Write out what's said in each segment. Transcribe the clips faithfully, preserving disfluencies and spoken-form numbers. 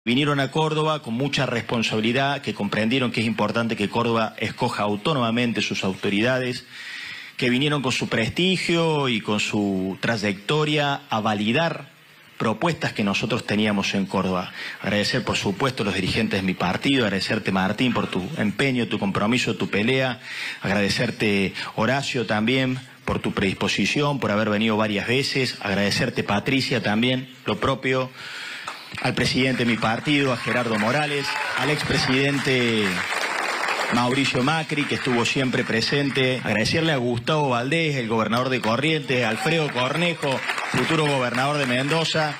Vinieron a Córdoba con mucha responsabilidad, que comprendieron que es importante que Córdoba escoja autónomamente sus autoridades, que vinieron con su prestigio y con su trayectoria a validar propuestas que nosotros teníamos en Córdoba. Agradecer, por supuesto, a los dirigentes de mi partido, agradecerte, Martín, por tu empeño, tu compromiso, tu pelea, agradecerte, Horacio, también, por tu predisposición, por haber venido varias veces, agradecerte, Patricia, también, lo propio, al presidente de mi partido, a Gerardo Morales, al expresidente Mauricio Macri, que estuvo siempre presente, agradecerle a Gustavo Valdés, el gobernador de Corrientes, a Alfredo Cornejo, futuro gobernador de Mendoza.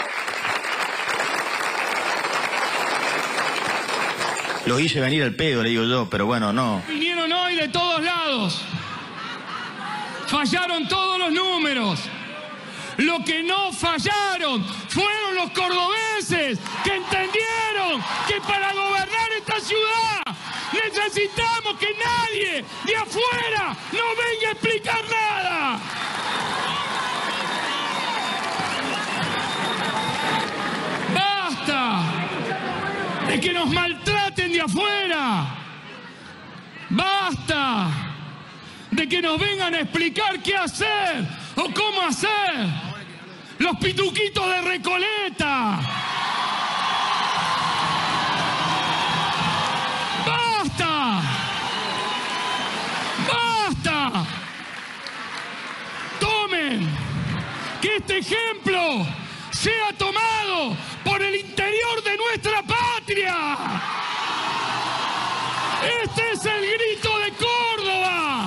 Los hice venir al pedo, le digo yo, pero bueno, no. Vinieron hoy de todos lados. Fallaron todos los números. Lo que no fallaron fueron los cordobeses que entendieron que para gobernar esta ciudad necesitamos que nadie de afuera nos venga a explicar nada. Basta de que nos maltraten de afuera. Basta de que nos vengan a explicar qué hacer o cómo hacer. Los pituquitos de Recoleta. ¡Basta! ¡Basta! Tomen que este ejemplo sea tomado por el interior de nuestra patria. Este es el grito de Córdoba.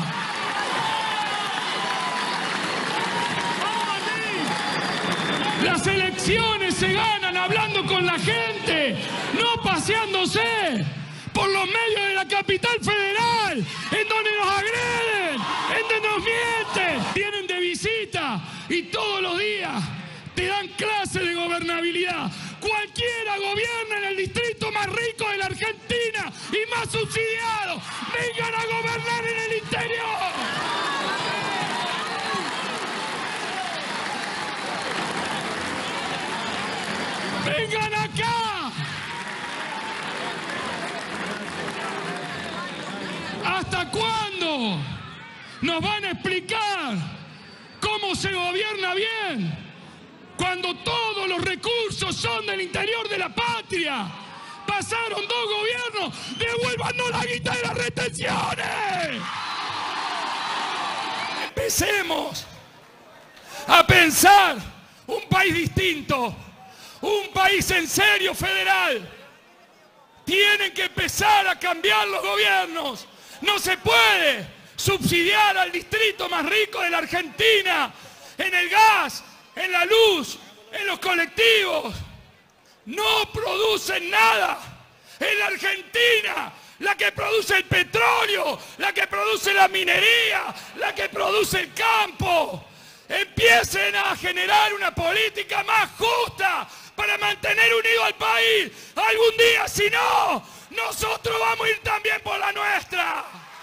Las elecciones se ganan hablando con la gente, no paseándose por los medios de la capital federal, en donde nos agreden, en donde nos mienten. Vienen de visita y todos los días te dan clases de gobernabilidad. Cualquiera gobierna en el distrito más rico de la Argentina y más subsidiado. Vengan a gobernar en el interior. ¡Vengan acá! ¿Hasta cuándo nos van a explicar cómo se gobierna bien cuando todos los recursos son del interior de la patria? Pasaron dos gobiernos, devuélvanos la guita de las retenciones. Empecemos a pensar un país distinto. Un país en serio federal. Tienen que empezar a cambiar los gobiernos. No se puede subsidiar al distrito más rico de la Argentina en el gas, en la luz, en los colectivos. No producen nada. En la Argentina, la que produce el petróleo, la que produce la minería, la que produce el campo. Empiecen a generar una política más justa para mantener unido al país. Algún día, si no, nosotros vamos a ir también por la nuestra.